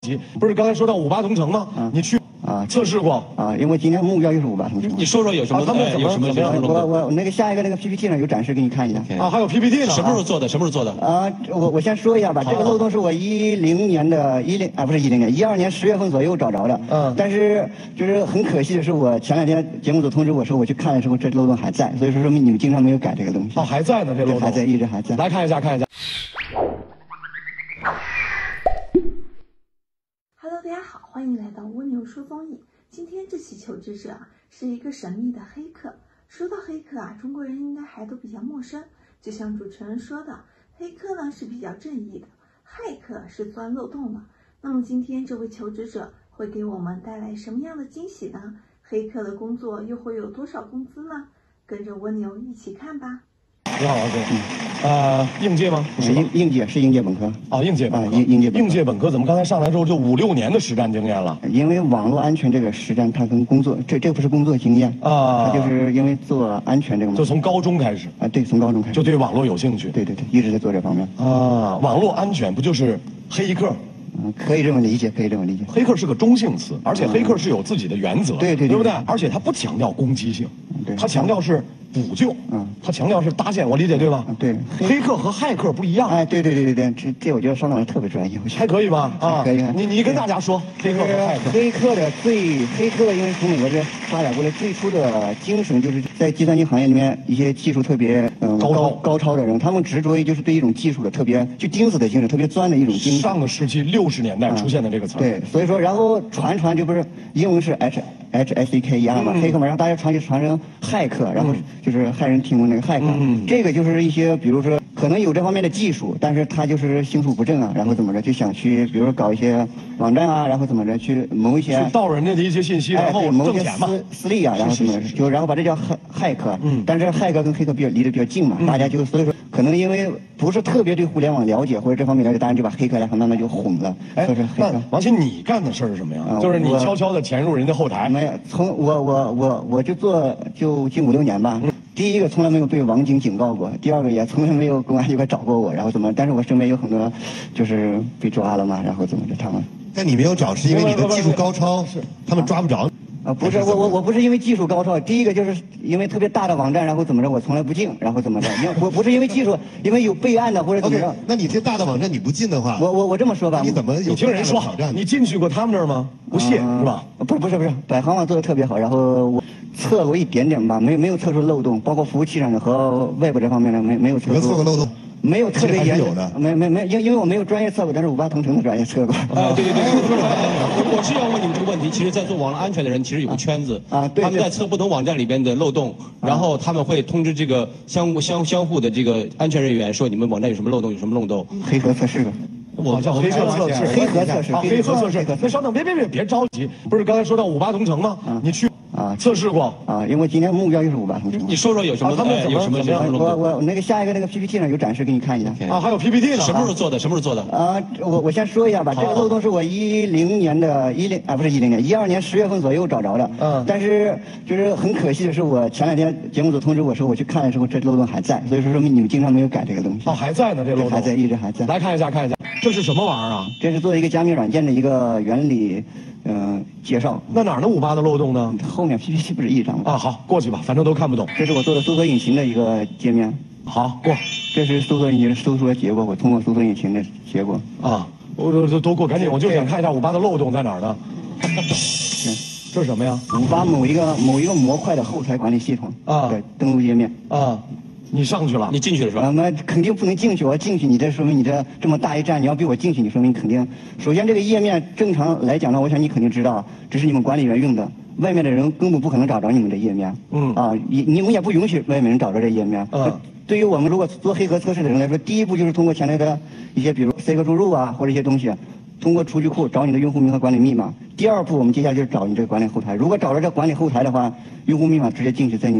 不是刚才说到58同城吗？你去测试过因为今天目标就是58同城。 你说说有什么？ 他们有什么？ 我那个下一个那个 PPT 上有展示，给你看一下。 还有 PPT 呢？ 什么时候做的？什么时候做的？ 我先说一下吧。这个漏洞是我10年的12年10月份左右找着的。但是就是很可惜的是，我前两天节目组通知我说我去看的时候，这漏洞还在，所以说明你们经常没有改这个东西。 还在呢，这漏洞还在，一直还在。 来看一下。 Hello， 大家好，欢迎来到蜗牛说综艺。今天这期求职者是一个神秘的黑客。说到黑客中国人应该还都比较陌生。就像主持人说的，黑客呢是比较正义的，骇客是钻漏洞的。那么今天这位求职者会给我们带来什么样的惊喜呢？黑客的工作又会有多少工资呢？跟着蜗牛一起看吧。 你好，老师。应届吗？ 应届本科。 应届本科。应届本科怎么刚才上来之后就5、6年的实战经验了？ 因为网络安全这个实战，它跟工作这不是工作经验它就是因为做安全这个嘛。 就从高中开始对，从高中开始就对网络有兴趣。 对，一直在做这方面网络安全不就是黑客？ 可以这么理解， 黑客是个中性词，而且黑客是有自己的原则， 对不对？而且他不强调攻击性，他强调是补救，他强调是搭建，我理解对吧？ 对， 黑客和骇客不一样。 对，这我觉得商老师特别专业， 还可以吧？ 可以。 你跟大家说，黑客和骇客。 黑客因为从美国这发展过来，最初的精神就是在计算机行业里面一些技术特别高超的人，他们执着于就是对一种技术的特别就钉死的精神，特别钻的一种精神。 上个世纪60年代出现的这个词。 对，所以说然后传就不是英文是 HACK 一样嘛，黑客嘛，然后大家传成骇客，然后就是骇人听闻那个骇客，这个就是一些比如说可能有这方面的技术，但是他就是心术不正然后怎么着就想去，比如说搞一些网站然后怎么着去谋一些盗人家的一些信息，然后谋一些私利然后怎么就然后把这叫骇客，但是骇客跟黑客离得比较近嘛，大家就所以说可能因为不是特别对互联网了解或者这方面了解，大家就把黑客慢慢就混了。 那王鑫，你干的事儿是什么呀？就是你悄悄的潜入人家后台。 没有，从我就近5、6年吧。第一个从来没有被网警警告过，第二个也从来没有公安机关找过我，然后怎么？但是我身边有很多就是被抓了嘛，然后怎么着他们。 但你没有找，是因为你的技术高超，他们抓不着。 不是我不是因为技术高超，第一个就是因为特别大的网站，然后怎么着我从来不进，然后怎么着？我不是因为技术，因为有备案的或者怎么着。 那你这大的网站你不进的话， 我这么说吧， 你怎么有？ 你听人说，你进去过他们那儿吗？不屑是吧？ 不是，百行网做的特别好，然后我测过一点点吧，没有测出漏洞，包括服务器上的和外部这方面的没有测出。 测过漏洞？ 没有特别严有的， 没，因为我没有专业测过，但是58同城的专业测过。 对，我是要问你们这个问题。其实，在做网络安全的人，其实有个圈子对， 他们在测不同网站里边的漏洞，然后他们会通知这个相互的这个安全人员说你们网站有什么漏洞，有什么漏洞。 黑盒测试吧。 我叫黑盒测试， 黑盒测试。 那稍等，别着急，不是刚才说到58同城吗？你去测试过因为今天目标就是58同城。 你说说有什么？ 他们有什么？ 我那个下一个那个 PPT 上有展示，给你看一下。 还有 PPT 呢？ 什么时候做的？ 我先说一下吧。这个漏洞是我12年10月份左右找着的。但是就是很可惜的是，我前两天节目组通知我说我去看的时候，这漏洞还在，所以说明你们经常没有改这个东西。 还在呢，这漏洞还在，一直还在。 来看一下，这是什么玩意儿啊？ 这是做一个加密软件的一个原理，介绍。 那哪儿的58的漏洞呢？ 后面 PPT 不是一张吗？ 好，过去吧，反正都看不懂。 这是我做的搜索引擎的一个界面。 好，过。 这是搜索引擎的搜索结果，我通过搜索引擎的结果。 我都过，赶紧，我就想看一下58的漏洞在哪儿呢？这是什么呀 ？58某一个模块的后台管理系统的登录页面。 你上去了？ 你进去了是吧？ 那肯定不能进去，我进去，你这说明你这么大一站，你要逼我进去，你说明肯定。首先这个页面正常来讲呢，我想你肯定知道，这是你们管理员用的，外面的人根本不可能找着你们的页面。你们也不允许外面人找着这页面。对于我们如果做黑盒测试的人来说，第一步就是通过前台的一些，比如 C 和注入或者一些东西，通过数据库找你的用户名和管理密码。第二步，我们接下来就是找你这个管理后台。如果找着这管理后台的话，用户密码直接进去，在你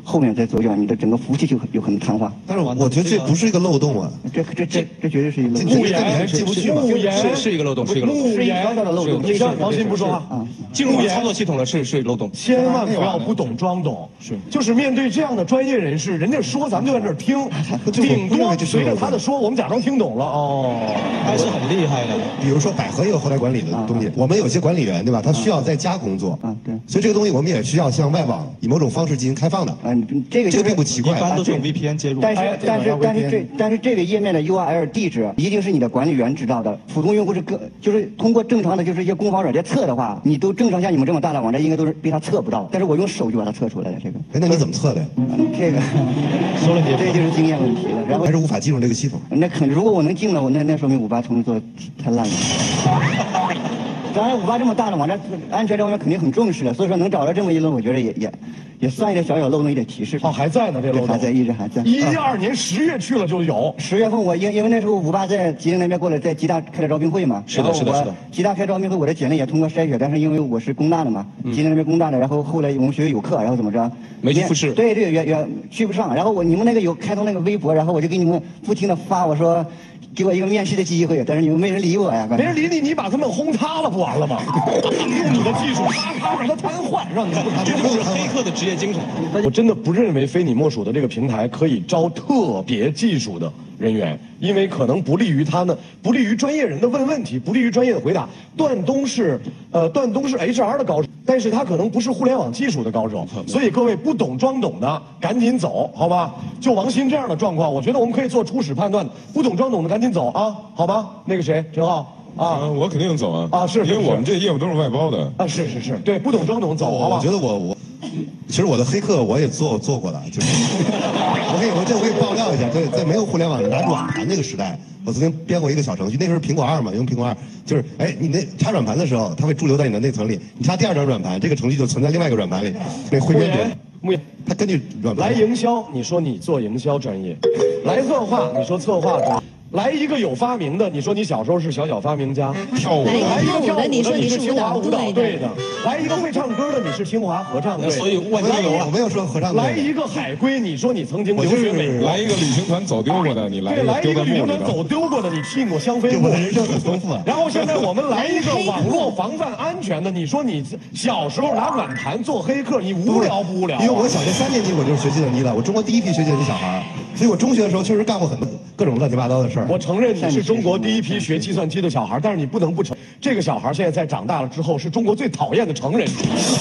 后面再左脚，你的整个服务器就有可能瘫痪。 但是我觉得这不是一个漏洞啊， 这绝对是一个漏洞。 慕言进不去嘛？ 是一个漏洞，是一个漏洞。 慕言的漏洞。 你看王鑫不说话， 进入操作系统了是漏洞。 千万不要不懂装懂，就是面对这样的专业人士，人家说咱们就在那儿听，顶多随着他的说，我们假装听懂了哦， 还是很厉害的。 比如说百合也有后台管理的东西，我们有些管理员对吧？他需要在家工作， 对， 所以这个东西我们也需要向外网以某种方式进行开放的。 这个并不奇怪， 一般都是用 VPN 接入。 但是这个页面的 URL 地址一定是你的管理员知道的，普通用户就是通过正常的就是一些攻防软件测的话，你都正常像你们这么大的网站应该都是被他测不到，但是我用手就把它测出来了。这个， 那你怎么测的呀？ 这个说了你，这就是经验问题了。然后还是无法进入这个系统。 那肯定，如果我能进了，那说明58重新做的太烂了。当然，58这么大的网站，安全这方面肯定很重视的，所以说能找到这么一漏，我觉得也算一点小漏洞，一点提示。 还在呢，这漏洞还在，一直还在。 12年10月去了就有。 10月份我因为那时候58在吉林那边过来，在吉大开了招聘会嘛。 是的。 吉大开招聘会，我的简历也通过筛选，但是因为我是工大的嘛，吉林那边工大的，然后后来我们学校有课，然后怎么着？ 没去复试。 对，也去不上。然后你们那个有开通那个微博，然后我就给你们不停的发，我说给我一个面试的机会，但是你们没人理我呀。 没人理你，你把他们轰塌了不完了吗？用你的技术咔让他瘫痪，让你不瘫痪。 这就是黑客的职业精神。 我真的不认为非你莫属的这个平台可以招特别技术的人员，因为可能不利于他们，不利于专业人的问问题，不利于专业的回答。段东是 HR 的高手，但是他可能不是互联网技术的高手，所以各位不懂装懂的赶紧走，好吧？就王鑫这样的状况，我觉得我们可以做初始判断，不懂装懂的赶紧走啊，好吧？那个谁，陈浩。 我肯定走啊！ 是， 因为我们这业务都是外包的。 是，对，不懂装懂走，好吧？ 我觉得其实我的黑客我也做过的，就是我可以爆料一下，在没有互联网拿软盘那个时代，我曾经编过一个小程序，那时候苹果2嘛，用苹果2，就是你那插软盘的时候，它会驻留在你的内存里，你插第2张软盘，这个程序就存在另外一个软盘里，那汇编点。它根据软盘。 来营销，你说你做营销专业；来策划，你说策划专业。来一个有发明的，你说你小时候是小发明家； 跳舞的， 来一个跳舞的， 你说你是清华舞蹈队的；来一个会唱歌的，你是清华合唱队。 所以我没有说合唱队。 来一个海归，你说你曾经留学美国。 来一个旅行团走丢过的，你来一个旅行团走丢过的，你聘过香妃木。 人生很丰富啊。 然后现在我们来一个网络防范安全的，你说你小时候拿软盘做黑客，你无聊不无聊？ 因为我小学3年级我就是学计算机的，我中国第一批学计算机小孩，所以我中学的时候确实干过很多各种乱七八糟的事儿。 我承认你是中国第一批学计算机的小孩，但是你不能不承认，这个小孩现在在长大了之后，是中国最讨厌的成人。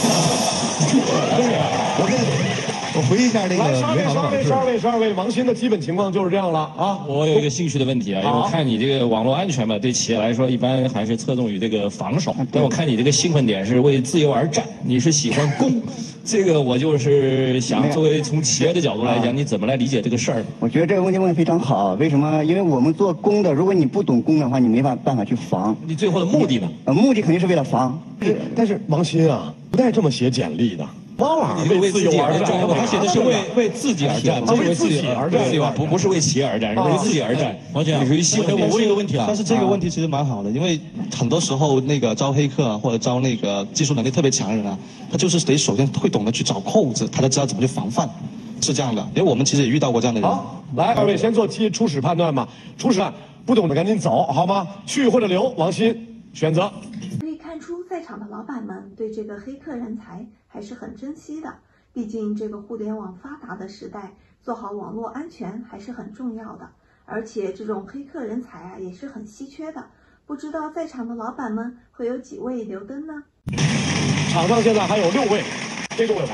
我回忆一下那个 12位，王鑫的基本情况就是这样了啊。 我有一个兴趣的问题啊，因为我看你这个网络安全嘛，对企业来说一般还是侧重于这个防守，但我看你这个兴奋点是为自由而战，你是喜欢攻。这个我就是想，作为从企业的角度来讲，你怎么来理解这个事儿？ 我觉得这个问题问得非常好。为什么？因为我们做攻的，如果你不懂攻的话，你没办法去防。 你最后的目的呢？ 目的肯定是为了防。 但是王鑫啊，不带这么写简历的。往往为自由而战， 他写的是为自己而战， 为自己而战， 不是为企业而战，是为自己而战。 王姐，我问一个问题啊，但是这个问题其实蛮好的，因为很多时候那个招黑客啊，或者招那个技术能力特别强的人啊，他就是得首先会懂得去找扣子，他才知道怎么去防范，是这样的。因为我们其实也遇到过这样的人。 好，来，二位先做初始判断吧。初始不懂的赶紧走，好吗？去或者留，王鑫选择。 可以看出，在场的老板们对这个黑客人才还是很珍惜的。毕竟这个互联网发达的时代，做好网络安全还是很重要的。而且这种黑客人才啊也是很稀缺的。不知道在场的老板们会有几位留灯呢？ 场上现在还有6位，这6位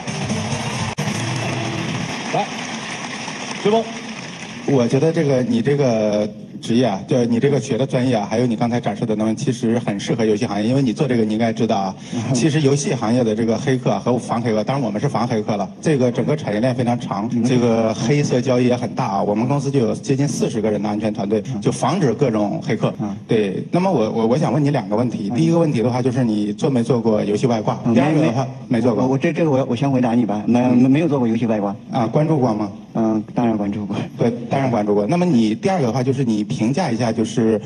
来，随风。 我觉得你这个职业啊，就你这个学的专业啊，还有你刚才展示的东西，其实很适合游戏行业，因为你做这个你应该知道啊，其实游戏行业的这个黑客和防黑客，当然我们是防黑客了，这个整个产业链非常长，这个黑色交易也很大啊。我们公司就有接近40个人的安全团队，就防止各种黑客。对，那么我想问你2个问题，第一个问题的话就是你做没做过游戏外挂？第二个的话没做过。 这个我先回答你吧，没有做过游戏外挂啊，关注过吗？ 当然关注过。 对，当然关注过。那么你第二个的话就是你评价一下就是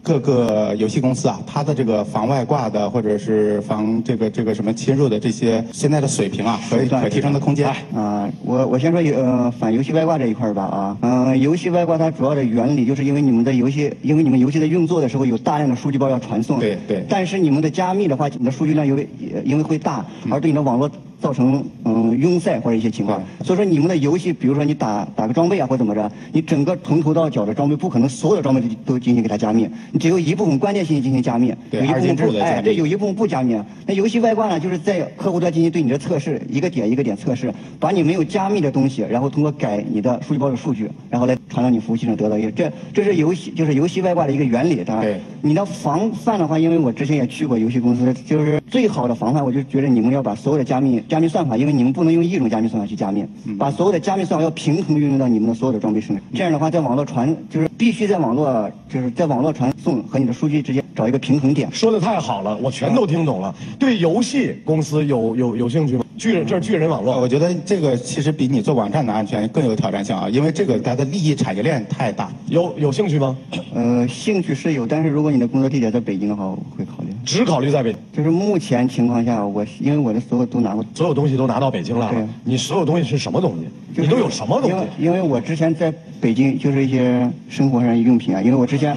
各个游戏公司啊，它的这个防外挂的或者是防这个什么侵入的这些现在的水平啊，可提升的空间。 我先说反游戏外挂这一块吧游戏外挂它主要的原理就是因为你们游戏的运作的时候有大量的数据包要传送， 对。 但是你们的加密的话，你的数据量因为会大，而对你的网络造成拥塞或者一些情况。所以说你们的游戏，比如说你打个装备啊或怎么着，你整个从头到脚的装备不可能所有的装备都进行给它加密，你只有一部分关键信息进行加密， 对，二进制的加密， 有一部分不加密。那游戏外挂呢，就是在客户端进行对你的测试，一个点一个点测试，把你没有加密的东西，然后通过改你的数据包的数据，然后来传到你服务器上得到一个，这是游戏外挂的一个原理。当然，你的防范的话，因为我之前也去过游戏公司，就是最好的防范，我就觉得你们要把所有的加密算法，因为你们不能用一种加密算法去加密，把所有的加密算法要平衡运用到你们的所有的装备上面。这样的话，在网络传就是必须在网络传送和你的数据之间找一个平衡点。 说的太好了，我全都听懂了。对游戏公司有兴趣吗？这是巨人网络， 我觉得这个其实比你做网站的安全更有挑战性啊，因为这个它的利益产业链太大。 有兴趣吗？ 兴趣是有，但是如果你的工作地点在北京的话，我会考虑。 只考虑在北京？ 就是目前情况下，因为我的所有东西都拿到北京来了。对，你所有东西是什么东西？你都有什么东西？ 因为我之前在北京就是一些生活上用品啊，因为我之前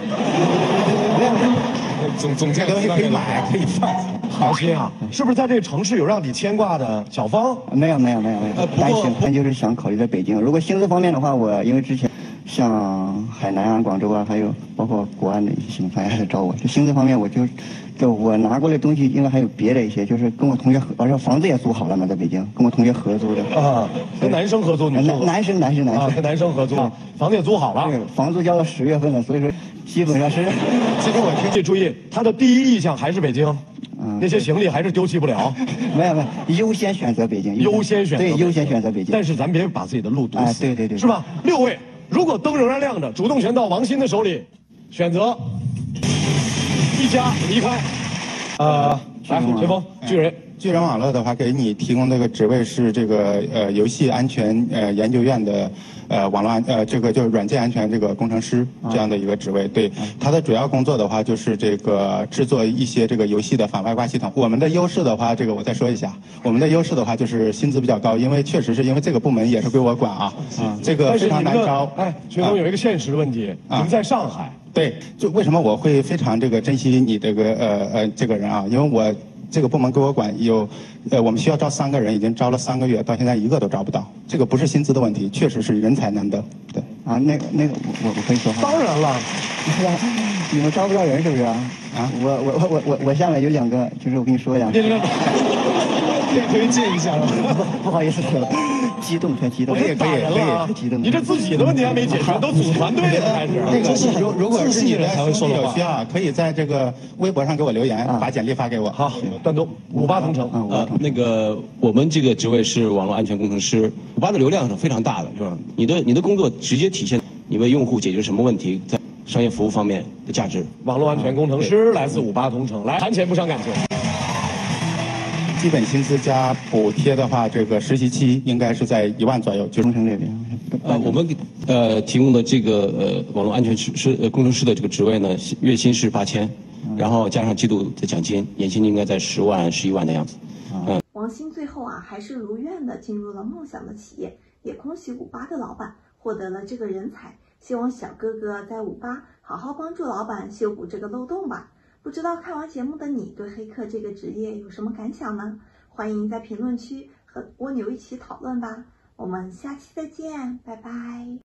总监东西可以买可以放。 好心啊，是不是在这个城市有让你牵挂的小芳？ 没有，担心就是想考虑在北京。如果薪资方面的话，我因为之前像海南啊、广州啊，还有包括国安的一些新闻还在找我。这薪资方面，我拿过来东西，因为还有别的一些，就是跟我同学而且房子也租好了嘛，在北京跟我同学合租的跟男生合租，你说男生跟男生合租，房子也租好了， 对，房租交到10月份了，所以说基本上是。 其实我注意，他的第一意向还是北京。那些行李还是丢弃不了。 没有，优先选择北京。 优先选择北京。 但是咱别把自己的路堵死。 对， 是吧？6位，如果灯仍然亮着，主动权到王鑫的手里，选择一家离开。来，陈峰， 巨人网络的话，给你提供这个职位是这个游戏安全研究院的网络这个就是软件安全这个工程师这样的一个职位。对，他的主要工作的话就是这个制作一些这个游戏的反外挂系统。我们的优势的话，这个我再说一下，我们的优势的话就是薪资比较高，因为确实是因为这个部门也是归我管啊，这个非常难招。 薛总有一个现实的问题，你们在上海。 对，就为什么我会非常珍惜你这个这个人啊？因为我这个部门归我管，我们需要招3个人，已经招了3个月，到现在1个都招不到。这个不是薪资的问题，确实是人才难得。对啊，那个我可以说话。 当然了， 你们招不招人是不是啊？我下面有2个，就是我跟你说呀。 可以借一下了， 不好意思，激动。 可以，激动。你这自己的问题还没解决，都组团队了开始。 那个如果是你的兄弟有需要，可以在这个微博上给我留言，把简历发给我。 好，段东，58同城。 那个我们这个职位是网络安全工程师，58的流量是非常大的，是吧？你的工作直接体现你为用户解决什么问题，在商业服务方面的价值。 网络安全工程师来自58同城，来谈钱不伤感情。 基本薪资加补贴的话，这个实习期应该是在1万左右。 工程这边， 我们提供的这个网络安全工程师的这个职位呢，月薪是8000，然后加上季度的奖金，年薪应该在10万、11万的样子。 王鑫最后还是如愿的进入了梦想的企业，也恭喜58的老板获得了这个人才。希望小哥哥在58好好帮助老板修补这个漏洞吧。不知道看完节目的你对黑客这个职业有什么感想呢？欢迎在评论区和蜗牛一起讨论吧。我们下期再见，拜拜。